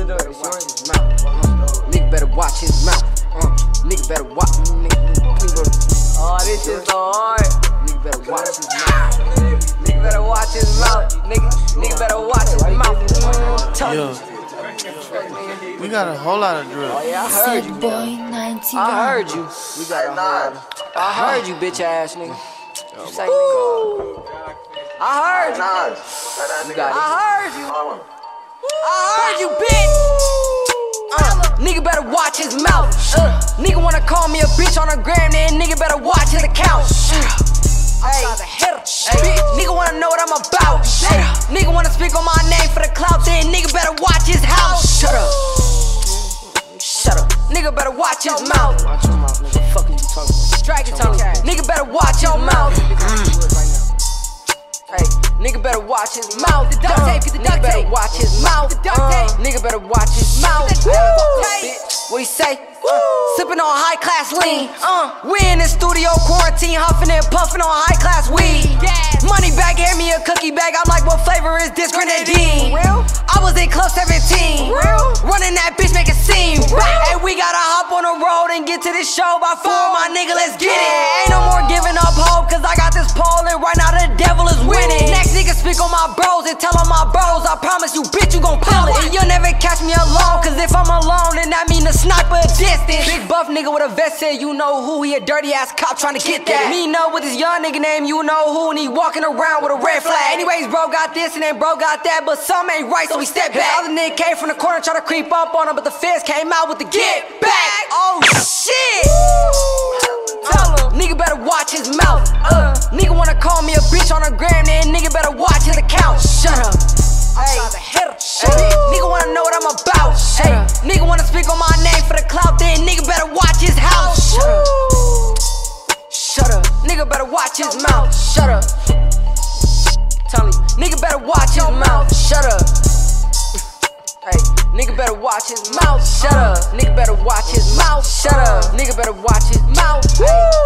better watch his mouth. Nigga better watch his mouth. Nigga better watch. Oh, this shit so hard. Nigga better watch his mouth. Nigga better watch his mouth. Nigga better watch his mouth. Yeah. We got a whole lot of drill. Oh yeah, I heard you, bro. I heard you. We got a whole lot of. I heard you, bitch ass nigga. You say nigga. I heard you. You got it. I heard you. I heard you, bitch. Nigga better watch his mouth. Nigga wanna call me a bitch on the gram, then nigga better watch his account. Hey, nigga wanna know what I'm about. Nigga wanna speak on my name for the clout, then nigga better watch his house. Shut up. Shut up. Nigga better watch his mouth. Watch your mouth, nigga. Fuck you talking about? Drag it on. Nigga better watch your mouth. Hey, nigga better watch his mouth. The duct tape, get the duct tape. Nigga better watch his mouth. Nigga better watch his mouth. What he say? Sippin' on high class lean. We in the studio quarantine, huffing and puffing on high class weed. Money bag, hand me a cookie bag. I'm like, what flavor is this? Grenadine. I was in club 17, running that bitch, make it seem. Hey, we gotta hop on the road and get to this show by 4, my nigga. Let's get it. Ain't no more giving up hope, cause I got this pole and right now the devil is winning. Next nigga speak on my bros and tell on my bros, I promise you, bitch, you gon' pull it. And you'll never catch me alone, cause if I'm alone, then that mean the sniper a distance. Big buff nigga with a vest said, you know who, he a dirty ass cop trying to get that. Me know with this young nigga name, you know who, and he walking around with a red flag. Anyways, bro got this and then bro got that, but some ain't right, so we step back. Other nigga came from the corner, try to creep up on him, but the feds came out with the get back. Oh shit! Tell him, nigga better watch his mouth. Nigga wanna call me a bitch on the gram, then nigga better watch his account. Shut up. Hey, nigga wanna know what I'm about. Hey, nigga wanna speak on my name for the clout, then nigga better watch his house. Shut up. Shut up. Nigga better watch his mouth. Shut up. Tell me, nigga better watch his mouth. Shut up. Hey, nigga better watch his mouth. Shut up. Nigga better watch his mouth. Shut up. Nigga better watch his mouth.